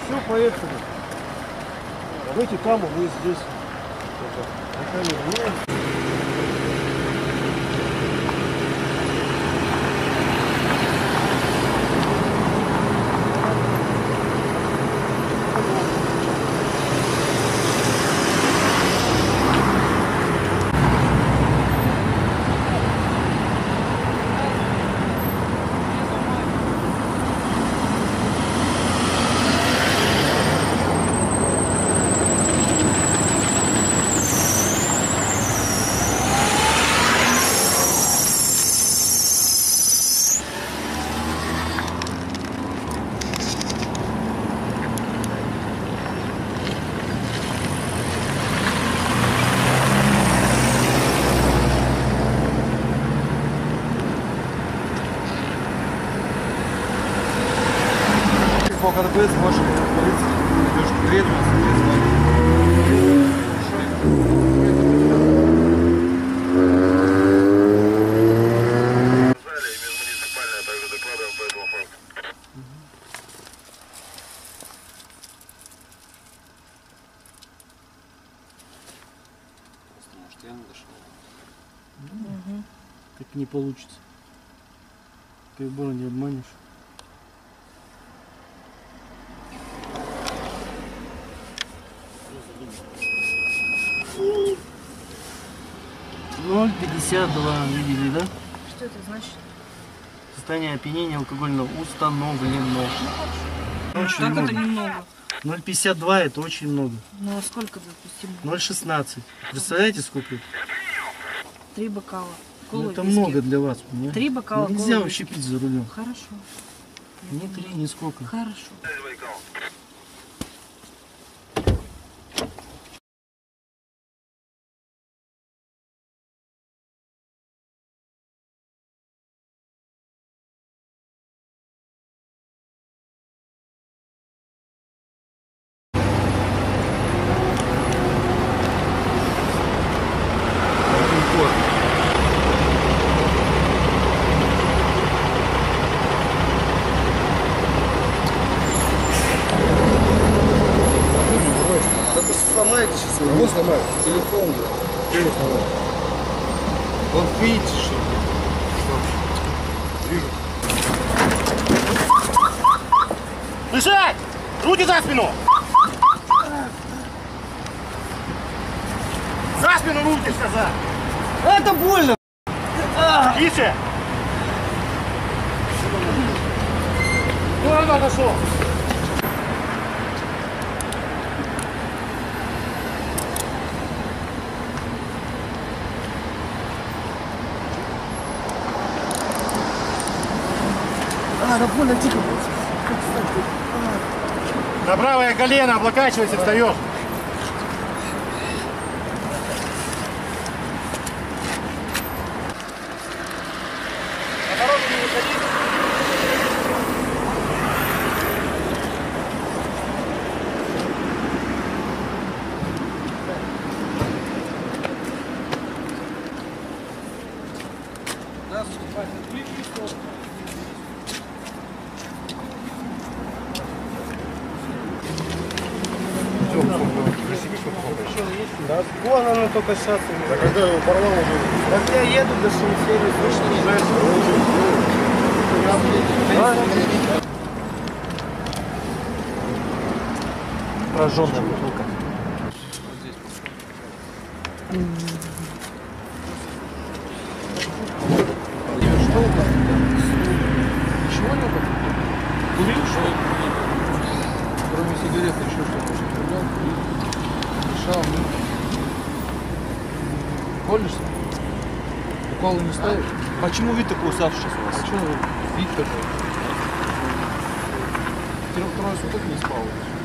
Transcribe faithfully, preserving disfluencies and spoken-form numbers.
Все, поехали. Давайте там, а вы здесь. На камеру. Сколько ДПС можешь говорить, идешь к третьему, Межмуниципальная, также докладываем по этому факту. Может, я не дошел. Угу. Так не получится. Ты было не обманешь. ноль пятьдесят два, видели, да? Что это значит? Состояние опьянения алкогольного установлено. Очень Как много. это немного? ноль пятьдесят два это очень много. Ну а сколько допустимо? ноль шестнадцать. Представляете, сколько это? Три бокала. Ну, это много для вас, понимаете? Три бокала. Ну, нельзя вообще пить за рулем. Хорошо. Ни три, ни сколько. Хорошо. Сломайте сейчас. Кого сломать? Телефон. Телефон сломать. Вот видите, что Вижу. Дышать! Руки за спину! За спину руки, сказал! это больно! Тише! Вон он отошел! А, да больно, тихо. На правое колено облокачивайся, встаешь. На дорогу не выходи. Да, вступать. Да, вон оно только сейчас. Да когда его порвал уже. Так я еду до Шенфери, слышно, не знаешь, прожженная бутылка. Что у вас? Ничего не было? Курил, что ли? Кроме сигарет еще что-то употреблял, курил, мешал, ну. Колешься? Уколы не ставишь? Почему вид такой уставший сейчас у вас? А что вид такой? Трех-трое суток не спал.